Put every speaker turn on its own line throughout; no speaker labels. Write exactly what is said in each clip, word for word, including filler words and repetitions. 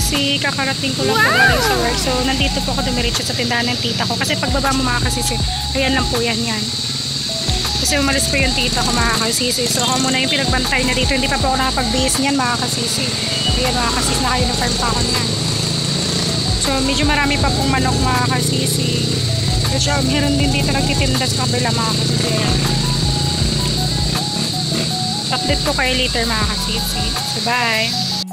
kasisi, kakarating ko lang wow. po galing sa work. So, nandito po ako dumiretso sa tindahan ng tita ko. Kasi pagbaba mo mga kasisi, ayan lang po yan yan. Kasi umalis po yung tita ko mga kasisi. So, ako muna yung pinagbantay na dito. Hindi pa po ako nakapag-base niyan mga kasisi. Ayan mga kasisi, naka-uniform pa ako niyan. So, medyo marami pa pong manok mga kasisi. So, meron din dito nagtitinda sa kabila mga kasisi. Update ko kayo later mga kasisi. So, bye!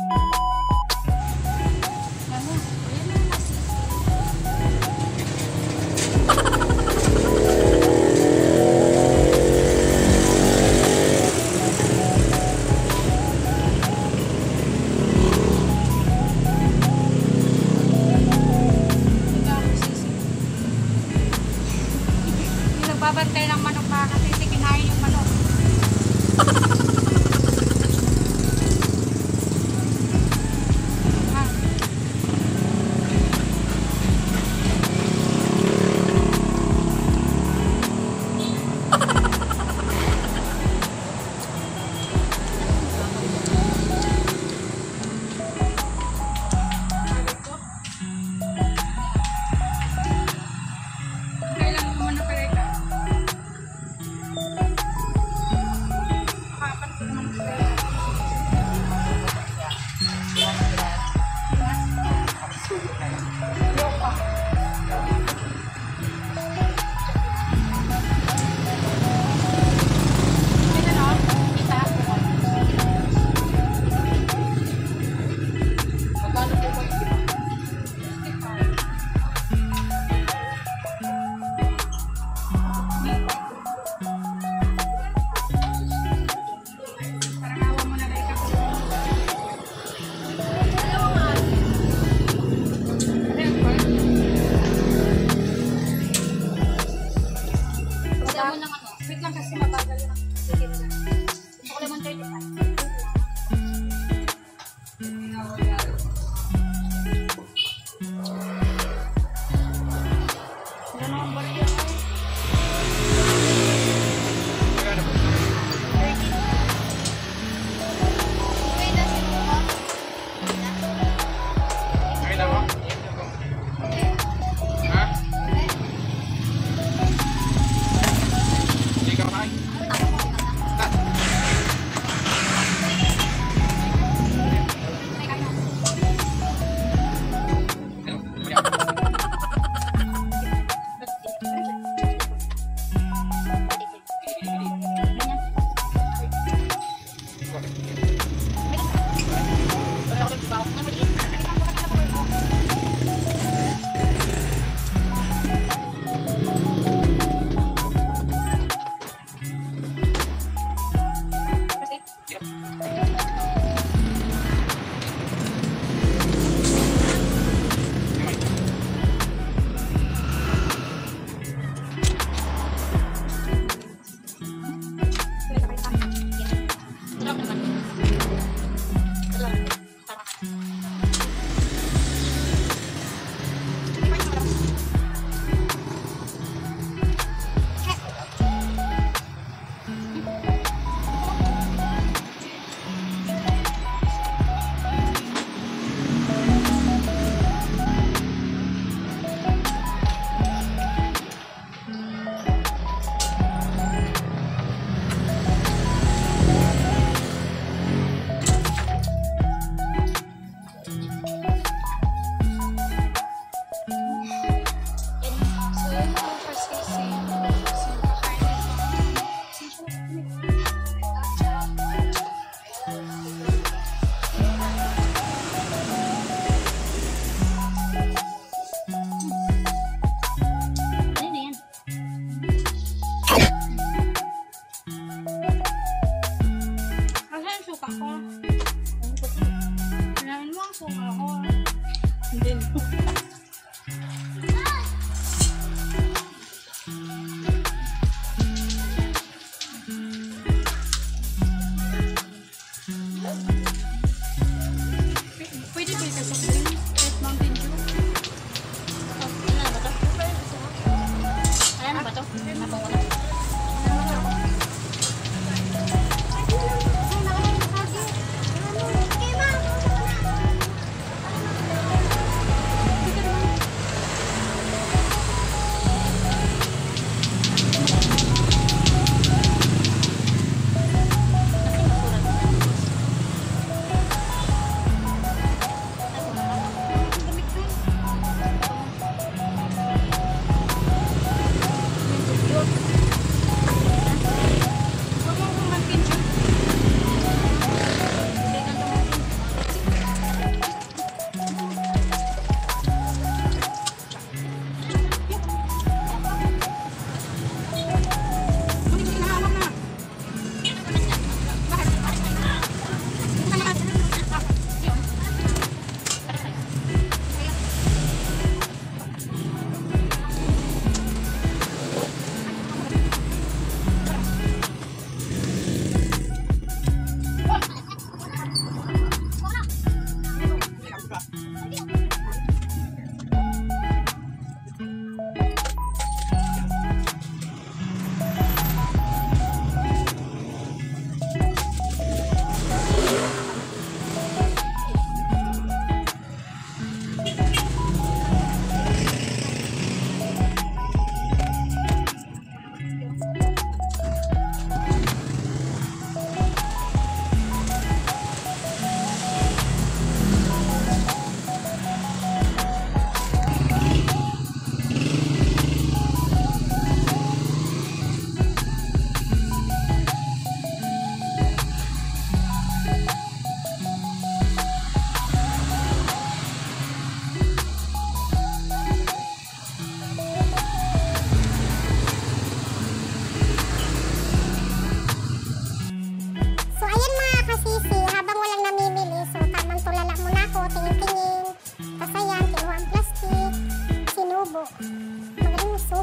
Babantay ng manok mga kasisi, kinain yung manok.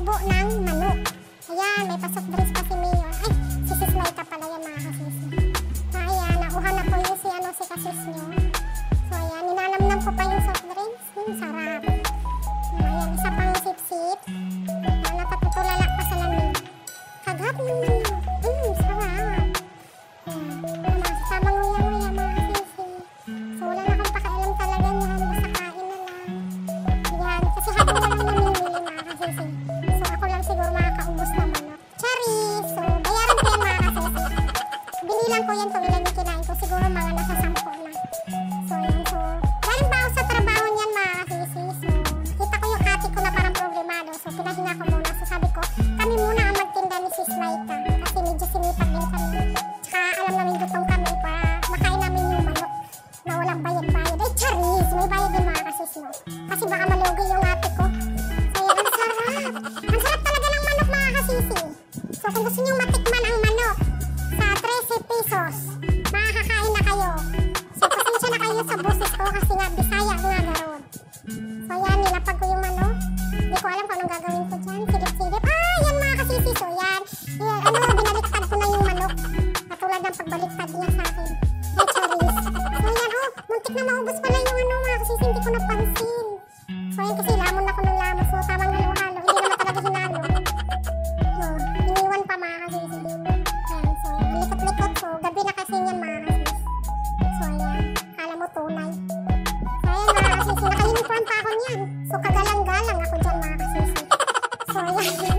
tubo ng manok. Ayan, may pasok drinks pa si Mayor. Ay, si Sis Laika pala yan mga kasisi. So, ayan, nakuha na po yung si, ano, si kasis nyo. So, ayan, ninanamnam ko pa yung soft drinks. Hmm, sarap. So, ayan, isa pang sip-sip. Ayan, napatutulala pa sa lamig. Kagat ng manok. Hmm, sarap. Ayan, masasama nguya-nguya mga kasisi. So, wala na akong pakialam talaga niyan. Basta kain na lang. Ayan, kasi habang walang namimili mga kasisi. So, ako lang siguro makakaubos na manok. Charis! So, bayaran ko yan mga kasisi. Binilang ko yan kung ilan yung kinain ko. Siguro mga nasa sampo na. So, ayan. So, galing ba ako sa trabaho niyan mga kasisi? So, kita ko yung ate ko na parang problemado. So, pinahinga ko muna. So, sabi ko, kami muna ang magtinda ni Sis Laika. Kasi medyo sinipag din kami. Tsaka alam namin gutom kami para makain namin yung manok na walang bayad-bayad. Ay, charis! May bayad din mga kasisi, no? Kasi baka malugi yung ate ko. So, ayan. Ang sarap! Ang sarap talaga ng manok mga kasisi. So, kung gusto nyo matikman ang manok sa thirty pesos, makakakain na kayo. So, pasensya na kayo sa boses ko kasi nga Bisaya nga garod. So, ayan, nilapag ko yung manok. Hindi ko alam kung anong gagawin ko dyan. Silip-silip. Ah, yan mga kasisi. So, yan. Yan, ano, binaliktad ko na yung manok. Katulad ng pagbaliktad niya sa akin. Ay, charis. So, yan, oh, muntik na maubos pala yung ano mga kasisi. Hindi ko napansin. So, yan kasi lamon ako ng lamon. So, tamang halo-halo. Hindi naman talaga hinalo. So, iniwan pa mga kasisi. Ayan, so, likot-likot. So, gabi na kasi yan mga kasisi. So, ayan. Kala mo tunay. So, ayan mga kasisi. Naka-uniform pa ako niyan. So, kagalang-galang ako dyan mga kasisi. So, ayan.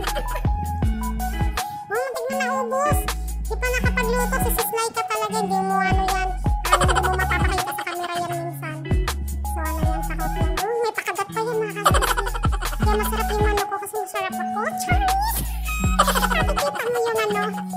Oh, tignan na ubos. Di pa nakapagluto si Sis Laika talaga. Hindi mo ano yan. Um, hindi mo mapapakita sa camera yan minsan. So, ano yan, sakot yan. Oh, may pakagat pa yan mga kasisi. Kaya masarap yung manok ko kasi masarap ako. Charis! Nakikita mo yung ano,